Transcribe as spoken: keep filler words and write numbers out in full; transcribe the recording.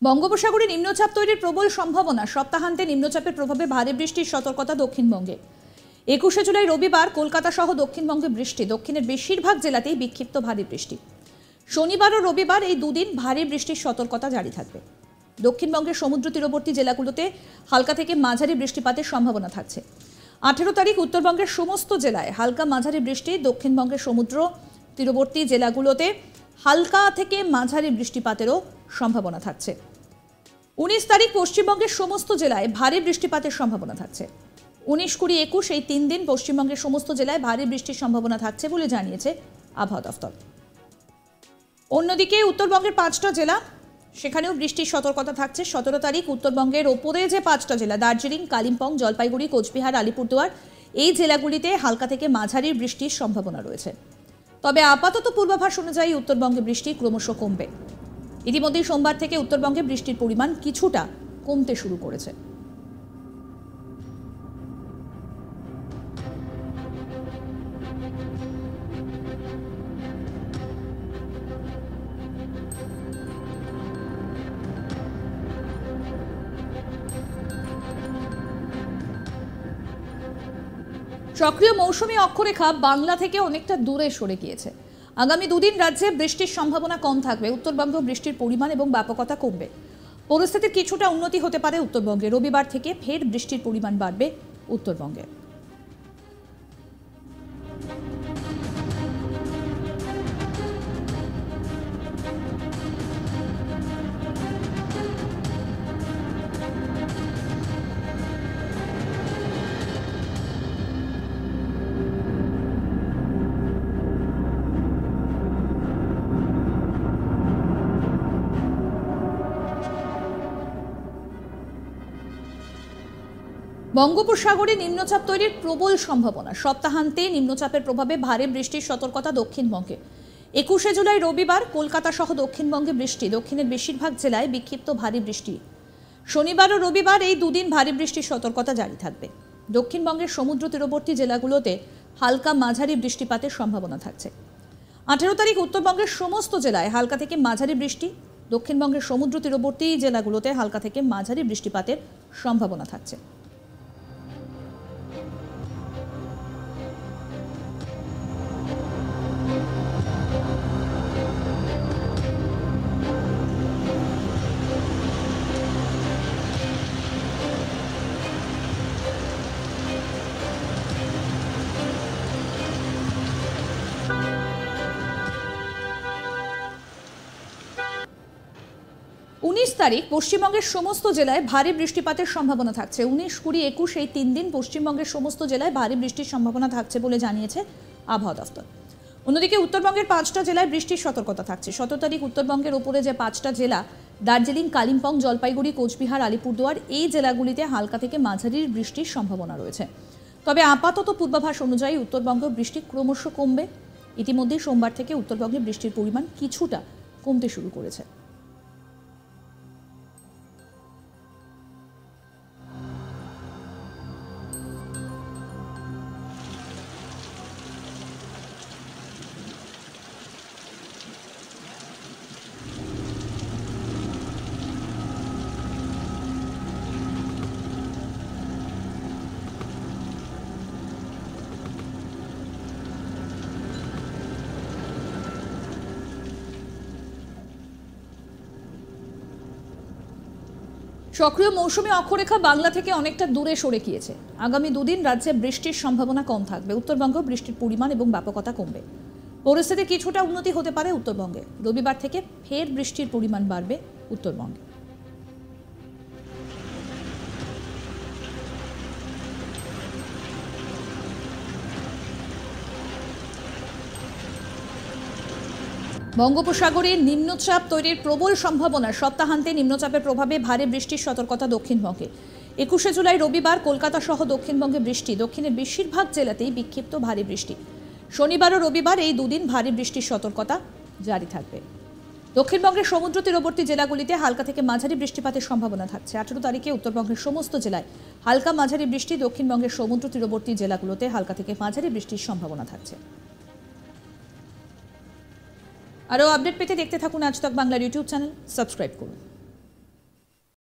বঙ্গোপসাগরে নিম্নচাপ তৈরির প্রবল সম্ভাবনা। সপ্তাহান্তে নিম্নচাপের প্রভাবে ভারী বৃষ্টির সতর্কতা দক্ষিণবঙ্গে। একুশে জুলাই রবিবার কলকাতা সহ দক্ষিণবঙ্গে বৃষ্টি, দক্ষিণের বেশিরভাগ জেলাতেই বিক্ষিপ্ত ভারী বৃষ্টি। শনিবার ও রবিবার এই দুদিন ভারী বৃষ্টির সতর্কতা জারি থাকবে। দক্ষিণবঙ্গের সমুদ্র তীরবর্তী জেলাগুলোতে হালকা থেকে মাঝারি বৃষ্টিপাতের সম্ভাবনা থাকছে। আঠেরো তারিখ উত্তরবঙ্গের সমস্ত জেলায় হালকা মাঝারি বৃষ্টি, দক্ষিণবঙ্গের সমুদ্র তীরবর্তী জেলাগুলোতে হালকা থেকে মাঝারি বৃষ্টিপাতেরও সম্ভাবনা থাকছে। উনিশ তারিখ পশ্চিমবঙ্গের সমস্ত জেলায় ভারী বৃষ্টিপাতের সম্ভাবনা থাকছে। উনিশ কুড়ি একুশ এই তিন দিন পশ্চিমবঙ্গের সমস্ত জেলায় ভারী বৃষ্টির সম্ভাবনা থাকছে বলে জানিয়েছে আবহাওয়া দফতর। অন্যদিকে উত্তরবঙ্গের পাঁচটা জেলা, সেখানেও বৃষ্টির সতর্কতা থাকছে। সতেরো তারিখ উত্তরবঙ্গের ওপরে যে পাঁচটা জেলা দার্জিলিং, কালিম্পং, জলপাইগুড়ি, কোচবিহার, আলিপুরদুয়ার এই জেলাগুলিতে হালকা থেকে মাঝারি বৃষ্টির সম্ভাবনা রয়েছে। তবে আপাতত পূর্বাভাস অনুযায়ী উত্তরবঙ্গে বৃষ্টি ক্রমশ কমবে। ইতিমধ্যেই সোমবার থেকে উত্তরবঙ্গে বৃষ্টির পরিমাণ কিছুটা কমতে শুরু করেছে। সক্রিয় মৌসুমী অক্ষরেখা বাংলা থেকে অনেকটা দূরে সরে গিয়েছে। আগামী দুদিন রাজ্যে বৃষ্টির সম্ভাবনা কম থাকবে। উত্তরবঙ্গে বৃষ্টির পরিমাণ এবং ব্যাপকতা কমবে। পরিস্থিতির কিছুটা উন্নতি হতে পারে উত্তরবঙ্গে। রবিবার থেকে ফের বৃষ্টির পরিমাণ বাড়বে উত্তরবঙ্গে। বঙ্গোপসাগরে নিম্নচাপ তৈরির প্রবল সম্ভাবনা। সপ্তাহান্তে নিম্নচাপের প্রভাবে ভারী বৃষ্টির সতর্কতা দক্ষিণবঙ্গে। একুশে জুলাই রবিবার কলকাতা সহ দক্ষিণবঙ্গে বৃষ্টি, দক্ষিণের বেশিরভাগ জেলায় বিক্ষিপ্ত ভারী বৃষ্টি। শনিবার ও রবিবার এই দুদিন ভারী বৃষ্টির সতর্কতা জারি থাকবে। দক্ষিণবঙ্গের সমুদ্র তীরবর্তী জেলাগুলোতে হালকা মাঝারি বৃষ্টিপাতের সম্ভাবনা থাকছে। আঠেরো তারিখ উত্তরবঙ্গের সমস্ত জেলায় হালকা থেকে মাঝারি বৃষ্টি, দক্ষিণবঙ্গের সমুদ্র তীরবর্তী জেলাগুলোতে হালকা থেকে মাঝারি বৃষ্টিপাতের সম্ভাবনা থাকছে। উনিশ তারিখ পশ্চিমবঙ্গের সমস্ত জেলায় ভারী বৃষ্টিপাতের সম্ভাবনা থাকছে। উনিশ কুড়ি একুশ এই তিন দিন পশ্চিমবঙ্গের সমস্ত জেলায় ভারী বৃষ্টির সম্ভাবনা থাকছে বলে জানিয়েছে আবহাওয়া দফতর। অন্যদিকে উত্তরবঙ্গের পাঁচটা জেলায় বৃষ্টির সতর্কতা থাকছে। সতেরো তারিখ উত্তরবঙ্গের ওপরে যে পাঁচটা জেলা দার্জিলিং, কালিম্পং, জলপাইগুড়ি, কোচবিহার, আলিপুরদুয়ার এই জেলাগুলিতে হালকা থেকে মাঝারি বৃষ্টির সম্ভাবনা রয়েছে। তবে আপাতত পূর্বাভাস অনুযায়ী উত্তরবঙ্গে বৃষ্টি ক্রমশ কমবে। ইতিমধ্যেই সোমবার থেকে উত্তরবঙ্গে বৃষ্টির পরিমাণ কিছুটা কমতে শুরু করেছে। সক্রিয় মৌসুমী অক্ষরেখা বাংলা থেকে অনেকটা দূরে সরে গিয়েছে। আগামী দুদিন রাজ্যে বৃষ্টির সম্ভাবনা কম থাকবে। উত্তরবঙ্গে বৃষ্টির পরিমাণ এবং ব্যাপকতা কমবে। পরিস্থিতির কিছুটা উন্নতি হতে পারে উত্তরবঙ্গে। রবিবার থেকে ফের বৃষ্টির পরিমাণ বাড়বে উত্তরবঙ্গে। বঙ্গোপসাগরে নিম্নচাপ তৈরির প্রবল সম্ভাবনা। সপ্তাহান্তে নিম্নচাপের প্রভাবে ভারী বৃষ্টির সতর্কতা দক্ষিণবঙ্গে। একুশে জুলাই রবিবার কলকাতা সহ দক্ষিণবঙ্গে বৃষ্টি, দক্ষিণের বেশিরভাগ জেলাতেই বিক্ষিপ্ত ভারী বৃষ্টি। শনিবার ও রবিবার এই দুদিন ভারী বৃষ্টির সতর্কতা জারি থাকবে। দক্ষিণবঙ্গের সমুদ্র তীরবর্তী জেলাগুলিতে হালকা থেকে মাঝারি বৃষ্টিপাতের সম্ভাবনা থাকছে। আঠেরো তারিখে উত্তরবঙ্গের সমস্ত জেলায় হালকা মাঝারি বৃষ্টি, দক্ষিণবঙ্গের সমুদ্র তীরবর্তী জেলাগুলোতে হালকা থেকে মাঝারি বৃষ্টির সম্ভাবনা থাকছে। আরও আপডেট পেতে দেখতে থাকুন আজ তক বাংলার ইউটিউব চ্যানেল, সাবস্ক্রাইব করুন।